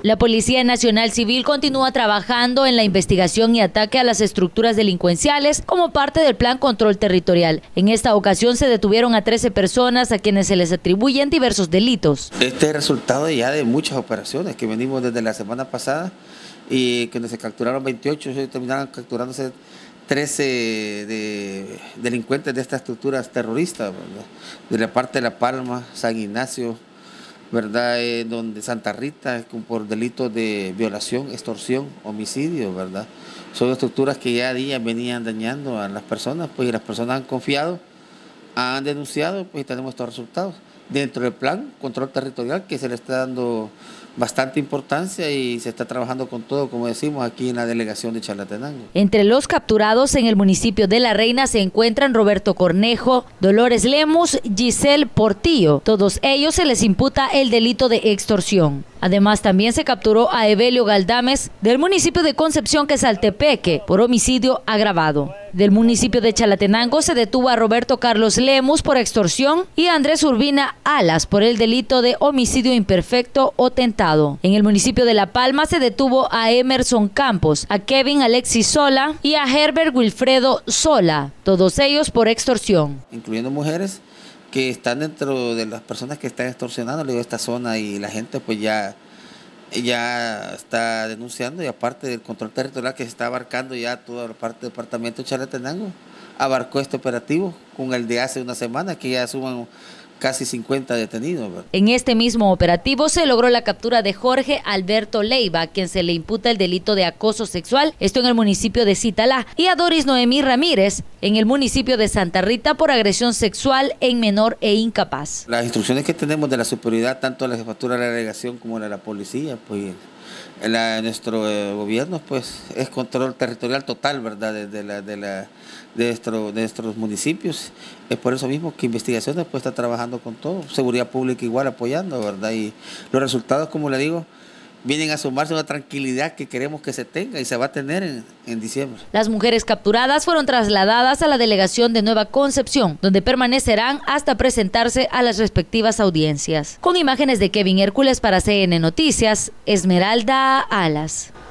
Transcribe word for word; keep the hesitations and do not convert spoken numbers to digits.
La Policía Nacional Civil continúa trabajando en la investigación y ataque a las estructuras delincuenciales como parte del Plan Control Territorial. En esta ocasión se detuvieron a trece personas a quienes se les atribuyen diversos delitos. Este es resultado ya de muchas operaciones que venimos desde la semana pasada y que se capturaron veintiocho, se terminaron capturándose trece de delincuentes de estas estructuras terroristas, ¿verdad? De la parte de La Palma, San Ignacio, ¿verdad? Eh, donde Santa Rita, por delitos de violación, extorsión, homicidio, ¿verdad? Son estructuras que ya a días venían dañando a las personas, pues y las personas han confiado, han denunciado, pues y tenemos estos resultados. Dentro del plan control territorial que se le está dando bastante importancia y se está trabajando con todo, como decimos, aquí en la delegación de Chalatenango. Entre los capturados en el municipio de La Reina se encuentran Roberto Cornejo, Dolores Lemus, Giselle Portillo. Todos ellos se les imputa el delito de extorsión. Además, también se capturó a Evelio Galdames del municipio de Concepción Quezaltepeque por homicidio agravado. Del municipio de Chalatenango se detuvo a Roberto Carlos Lemus por extorsión y a Andrés Urbina Alas por el delito de homicidio imperfecto o tentado. En el municipio de La Palma se detuvo a Emerson Campos, a Kevin Alexis Sola y a Herbert Wilfredo Sola, todos ellos por extorsión. Incluyendo mujeres que están dentro de las personas que están extorsionando, le digo, esta zona, y la gente pues ya, ya está denunciando, y aparte del control territorial que se está abarcando ya toda la parte del departamento de Chalatenango, abarcó este operativo con el de hace una semana, que ya suman casi cincuenta detenidos, ¿verdad? En este mismo operativo se logró la captura de Jorge Alberto Leiva, a quien se le imputa el delito de acoso sexual, esto en el municipio de Citalá, y a Doris Noemí Ramírez en el municipio de Santa Rita por agresión sexual en menor e incapaz. Las instrucciones que tenemos de la superioridad, tanto de la jefatura de la delegación como de la policía, pues en la, nuestro eh, gobierno, pues es control territorial total, ¿verdad? De, de, la, de, la, de, nuestro, de nuestros municipios. Es por eso mismo que investigaciones pues está trabajando con todo, seguridad pública igual apoyando, ¿verdad? Y los resultados, como le digo, vienen a sumarse a una tranquilidad que queremos que se tenga y se va a tener en, en diciembre. Las mujeres capturadas fueron trasladadas a la delegación de Nueva Concepción, donde permanecerán hasta presentarse a las respectivas audiencias. Con imágenes de Kevin Hércules para C N Noticias, Esmeralda Alas.